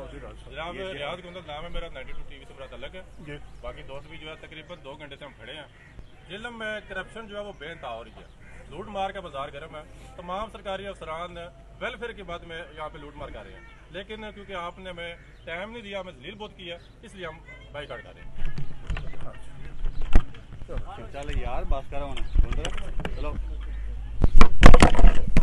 जनाब रियाज गुंदल नाम है मेरा, 92 टीवी से मेरा तल्लक है। बाकी दोस्त भी जो है तकरीबन 2 घंटे से हम खड़े हैं। जिलम में करप्शन जो है वो बेनता हो रही है, लूट मार का बाजार गर्म है। तमाम सरकारी अफसरान वेलफेयर की बात में यहाँ पे लूट मार कर रहे हैं, लेकिन क्योंकि आपने हमें टाइम नहीं दिया, हमें जलील बहुत किया, इसलिए हम बाइकाट कर रहे हैं। चलो यार बात करो ना, चलो